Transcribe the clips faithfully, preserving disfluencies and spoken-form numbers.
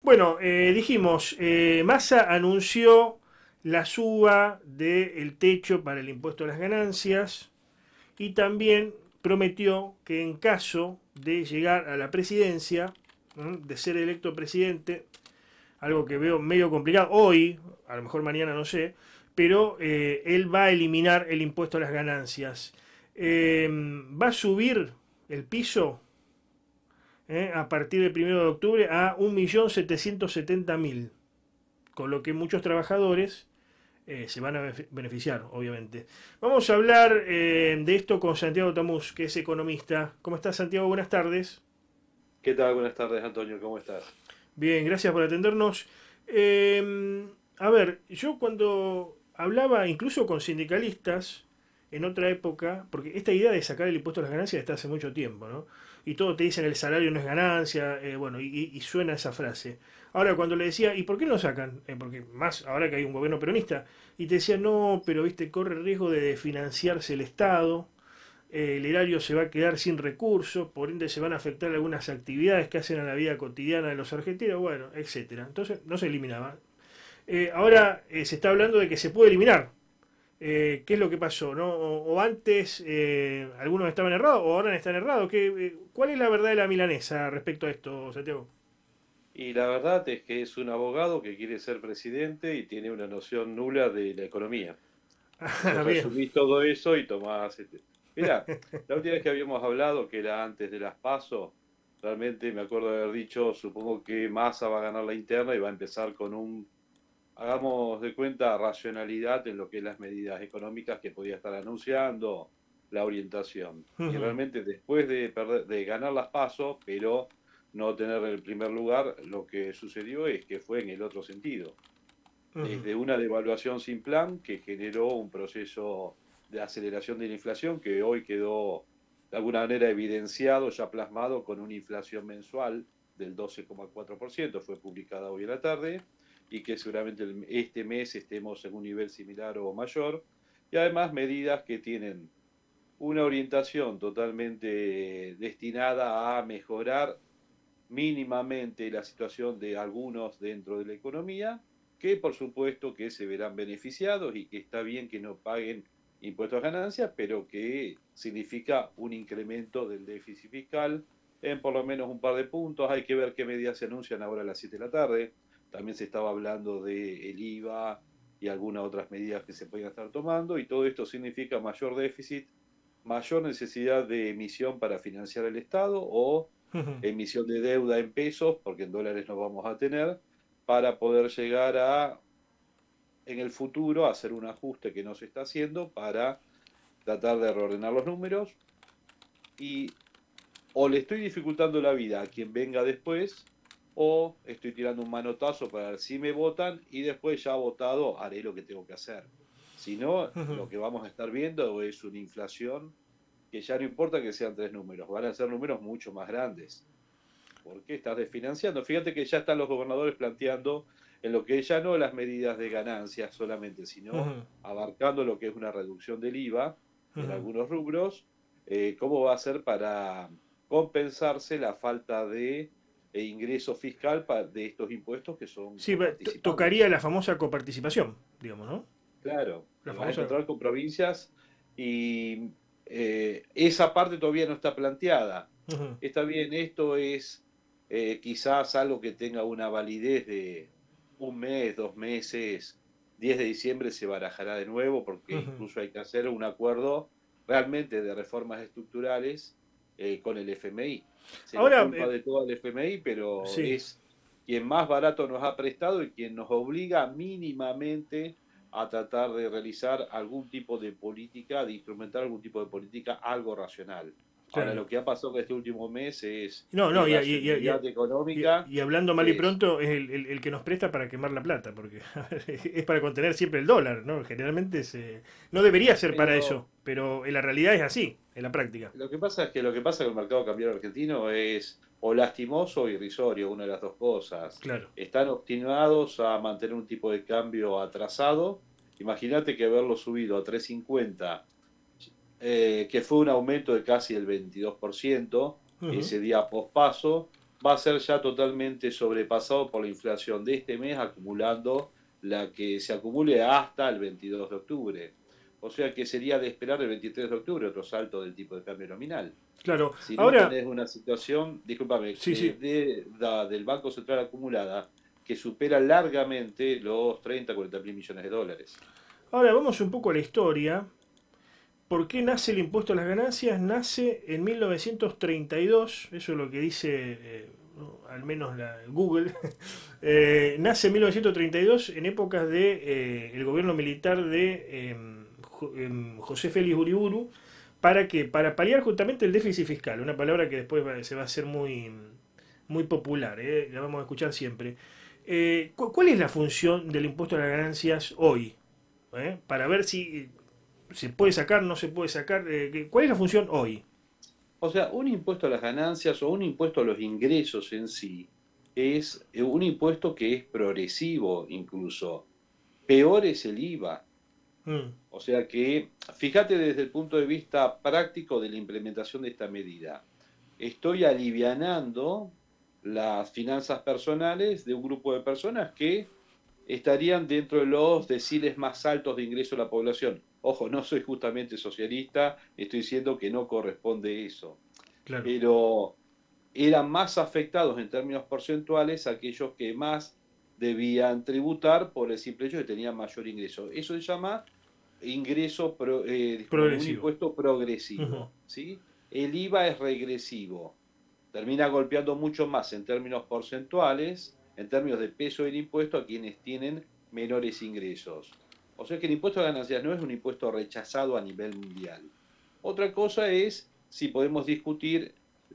Bueno, eh, dijimos, eh, Massa anunció la suba del techo para el impuesto a las ganancias y también prometió que en caso de llegar a la presidencia, ¿m? de ser electo presidente, algo que veo medio complicado hoy, a lo mejor mañana no sé, pero eh, él va a eliminar el impuesto a las ganancias. Eh, va a subir el piso eh, a partir del primero de octubre a un millón setecientos setenta mil, con lo que muchos trabajadores eh, se van a beneficiar, obviamente. Vamos a hablar eh, de esto con Santiago Tamuz, que es economista. ¿Cómo estás, Santiago? Buenas tardes. ¿Qué tal? Buenas tardes, Antonio. ¿Cómo estás? Bien, gracias por atendernos. Eh, a ver, yo cuando hablaba incluso con sindicalistas en otra época, porque esta idea de sacar el impuesto a las ganancias está hace mucho tiempo, ¿no? Y todo te dicen el salario no es ganancia, eh, bueno, y, y suena esa frase. Ahora cuando le decía, ¿y por qué no lo sacan? Eh, porque más ahora que hay un gobierno peronista, y te decía, no, pero viste, corre riesgo de financiarse el Estado, eh, el erario se va a quedar sin recursos, por ende se van a afectar algunas actividades que hacen a la vida cotidiana de los argentinos, bueno, etcétera. Entonces no se eliminaba. Eh, ahora eh, se está hablando de que se puede eliminar. Eh, ¿Qué es lo que pasó? ¿No? O, o antes eh, algunos estaban errados o ahora están errados. ¿Qué, eh, ¿Cuál es la verdad de la milanesa respecto a esto, Santiago? Y la verdad es que es un abogado que quiere ser presidente y tiene una noción nula de la economía. Ah, Entonces bien. resumís todo eso y tomás... Este... Mirá, la última vez que habíamos hablado, que era antes de las PASO, realmente me acuerdo de haber dicho, supongo que Massa va a ganar la interna y va a empezar con un, hagamos de cuenta, racionalidad en lo que es las medidas económicas que podía estar anunciando, la orientación. Y Ujú, realmente después de, perder, de ganar las PASO, pero no tener el primer lugar, lo que sucedió es que fue en el otro sentido. ujú, Desde una devaluación sin plan que generó un proceso de aceleración de la inflación que hoy quedó de alguna manera evidenciado, ya plasmado con una inflación mensual del doce coma cuatro por ciento, fue publicada hoy en la tarde, y que seguramente este mes estemos en un nivel similar o mayor, y además medidas que tienen una orientación totalmente destinada a mejorar mínimamente la situación de algunos dentro de la economía, que por supuesto que se verán beneficiados y que está bien que no paguen impuestos a ganancias, pero que significa un incremento del déficit fiscal en por lo menos un par de puntos. Hay que ver qué medidas se anuncian ahora a las siete de la tarde. También se estaba hablando del I V A y algunas otras medidas que se pueden estar tomando, y todo esto significa mayor déficit, mayor necesidad de emisión para financiar el Estado o ujú. emisión de deuda en pesos, porque en dólares no vamos a tener, para poder llegar a, en el futuro, hacer un ajuste que no se está haciendo para tratar de reordenar los números, y o le estoy dificultando la vida a quien venga después, o estoy tirando un manotazo para ver si me votan y después ya votado haré lo que tengo que hacer. Si no, Ujú. lo que vamos a estar viendo es una inflación que ya no importa que sean tres números, van a ser números mucho más grandes. ¿Por qué estás desfinanciando? Fíjate que ya están los gobernadores planteando en lo que ya no las medidas de ganancias solamente, sino Ujú, abarcando lo que es una reducción del I V A en ujú. algunos rubros, eh, cómo va a ser para compensarse la falta de eh, ingreso fiscal pa- de estos impuestos que son Sí, va- to- tocaría coparticipables. la famosa coparticipación, digamos, ¿no? Claro, La te vas a famosa. encontrar con provincias y eh, esa parte todavía no está planteada. Ujú, Está bien, esto es eh, quizás algo que tenga una validez de un mes, dos meses, diez de diciembre se barajará de nuevo porque ujú. incluso hay que hacer un acuerdo realmente de reformas estructurales eh, con el F M I. Se le Ahora, culpa eh, de todo al F M I, pero sí. es quien más barato nos ha prestado y quien nos obliga mínimamente a tratar de realizar algún tipo de política, de instrumentar algún tipo de política algo racional. Ahora, Claro. lo que ha pasado en este último mes es No, no, y, y- y- irracionalidad y- económica. y hablando mal y Es, pronto, es el, el- el que nos presta para quemar la plata, porque es para contener siempre el dólar, ¿no? Generalmente se, no debería ser para eso, pero pero en la realidad es así, en la práctica. lo que pasa es que lo que pasa con el mercado cambiario argentino es o lastimoso o irrisorio, una de las dos cosas. Claro. Están obstinados a mantener un tipo de cambio atrasado. Imagínate que haberlo subido a tres cincuenta, eh, que fue un aumento de casi el veintidós por ciento Ujú. ese día pospaso, va a ser ya totalmente sobrepasado por la inflación de este mes, acumulando la que se acumule hasta el veintidós de octubre. O sea que sería de esperar el veintitrés de octubre otro salto del tipo de cambio nominal. Claro, Si no, ahora, tenés una situación, discúlpame, sí, de sí. deuda del Banco Central acumulada que supera largamente los treinta, cuarenta mil millones de dólares. Ahora vamos un poco a la historia. ¿Por qué nace el impuesto a las ganancias? Nace en mil novecientos treinta y dos, eso es lo que dice eh, al menos la, Google. eh, nace en mil novecientos treinta y dos en épocas de eh, el gobierno militar de eh, José Félix Uriburu. ¿Para qué? Para paliar justamente el déficit fiscal, una palabra que después va, se va a hacer muy, muy popular, eh, la vamos a escuchar siempre. Eh, ¿Cuál es la función del impuesto a las ganancias hoy? ¿Eh? Para ver si se puede sacar, no se puede sacar. Eh, ¿Cuál es la función hoy? O sea, un impuesto a las ganancias o un impuesto a los ingresos en sí es un impuesto que es progresivo incluso. Peor es el IVA. Mm. O sea que, fíjate desde el punto de vista práctico de la implementación de esta medida. Estoy alivianando las finanzas personales de un grupo de personas que estarían dentro de los deciles más altos de ingreso de la población. Ojo, no soy justamente socialista, estoy diciendo que no corresponde eso. Claro. Pero eran más afectados en términos porcentuales aquellos que más debían tributar por el simple hecho de que tenían mayor ingreso. Eso se llama ingreso, pro, eh, discúlpame, un Progresivo. impuesto Uh-huh. progresivo, ¿sí? El IVA es regresivo, termina golpeando mucho más en términos porcentuales, en términos de peso del impuesto a quienes tienen menores ingresos. O sea que el impuesto a ganancias no es un impuesto rechazado a nivel mundial. Otra cosa es si podemos discutir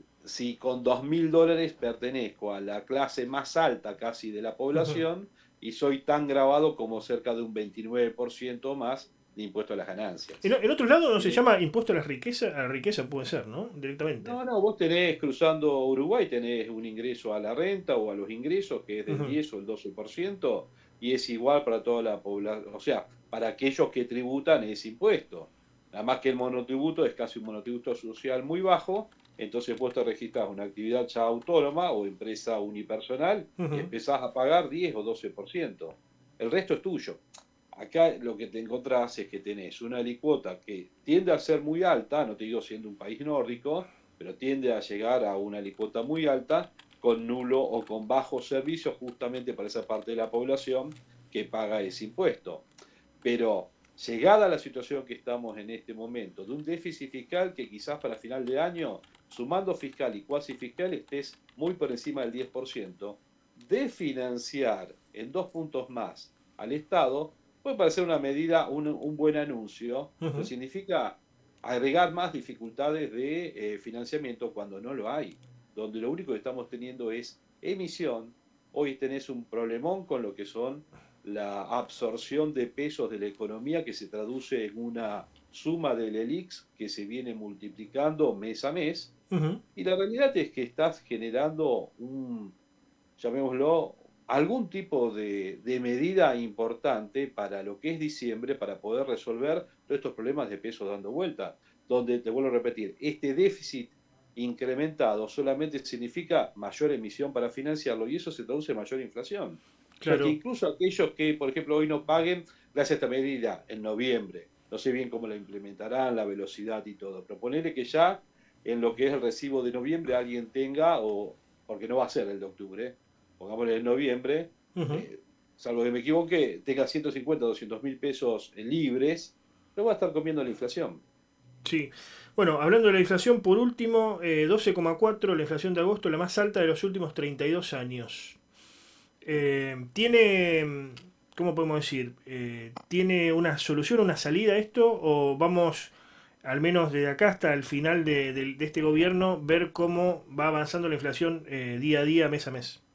si con dos mil dólares pertenezco a la clase más alta casi de la Uh-huh. población y soy tan grabado como cerca de un veintinueve por ciento más de impuesto a las En, ganancias. en otro lado no se Eh, llama impuesto a la riqueza, a la riqueza puede ser, ¿no? Directamente. no, no, vos tenés cruzando Uruguay, tenés un ingreso a la renta o a los ingresos que es del Uh-huh. diez o el doce por ciento y es igual para toda la población, o sea, para aquellos que tributan ese impuesto. Nada más que el monotributo es casi un monotributo social muy bajo, entonces vos te registrás una actividad ya autónoma o empresa unipersonal y Uh-huh. empezás a pagar diez o doce por ciento. El resto es tuyo. Acá lo que te encontrás es que tenés una alicuota que tiende a ser muy alta, no te digo siendo un país nórdico, pero tiende a llegar a una alicuota muy alta con nulo o con bajos servicios justamente para esa parte de la población que paga ese impuesto. Pero llegada a la situación que estamos en este momento, de un déficit fiscal que quizás para final de año, sumando fiscal y cuasi fiscal, estés muy por encima del diez por ciento, de financiar en dos puntos más al Estado, puede parecer una medida, un, un buen anuncio, pero Uh-huh. significa agregar más dificultades de eh, financiamiento cuando no lo hay, donde lo único que estamos teniendo es emisión. Hoy tenés un problemón con lo que son la absorción de pesos de la economía que se traduce en una suma del E L I X que se viene multiplicando mes a mes. Uh-huh. Y la realidad es que estás generando un, llamémoslo, algún tipo de, de medida importante para lo que es diciembre, para poder resolver todos estos problemas de pesos dando vuelta. Donde, te vuelvo a repetir, este déficit incrementado solamente significa mayor emisión para financiarlo y eso se traduce en mayor inflación. O sea que Claro. incluso aquellos que, por ejemplo, hoy no paguen, gracias a esta medida en noviembre, no sé bien cómo la implementarán, la velocidad y todo, pero ponerle que ya en lo que es el recibo de noviembre alguien tenga, o porque no va a ser el de octubre, ¿eh? Pongámosle en noviembre, Uh-huh. eh, salvo que me equivoque, tenga ciento cincuenta, doscientos mil pesos libres, lo va a estar comiendo la inflación. Sí. Bueno, hablando de la inflación, por último, eh, doce coma cuatro, la inflación de agosto, la más alta de los últimos treinta y dos años. Eh, ¿Tiene, cómo podemos decir? Eh, ¿tiene una solución, una salida a esto? ¿O vamos, al menos desde acá hasta el final de, de- de este gobierno, ver cómo va avanzando la inflación eh, día a día, mes a mes?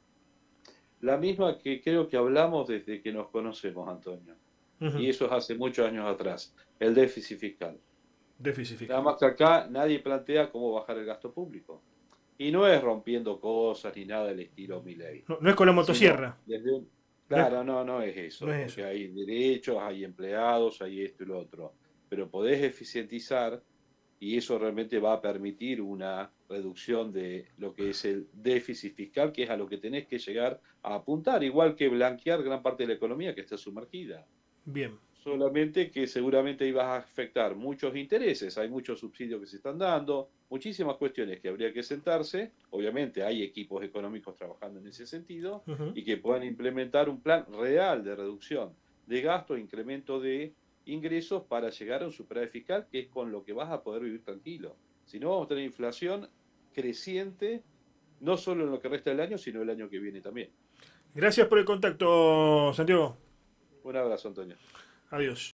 La misma que creo que hablamos desde que nos conocemos, Antonio. Ujú. Y eso es hace muchos años atrás, el déficit fiscal. Déficit Nada fiscal. más que acá nadie plantea cómo bajar el gasto público. Y no es rompiendo cosas ni nada del estilo Milei, No, no es con la sino motosierra. desde un... No es, Claro, no, no es no eso, es porque eso. hay derechos, hay empleados, hay esto y lo otro, pero podés eficientizar y eso realmente va a permitir una reducción de lo que es el déficit fiscal, que es a lo que tenés que llegar a apuntar, igual que blanquear gran parte de la economía que está sumergida. Bien. Solamente que seguramente ibas a afectar muchos intereses, hay muchos subsidios que se están dando, muchísimas cuestiones que habría que sentarse, obviamente hay equipos económicos trabajando en ese sentido, Uh-huh. y que puedan implementar un plan real de reducción de gasto, incremento de ingresos para llegar a un superávit fiscal, que es con lo que vas a poder vivir tranquilo. Si no, vamos a tener inflación creciente, no solo en lo que resta del año, sino el año que viene también. Gracias por el contacto, Santiago. Un abrazo, Antonio. Adiós.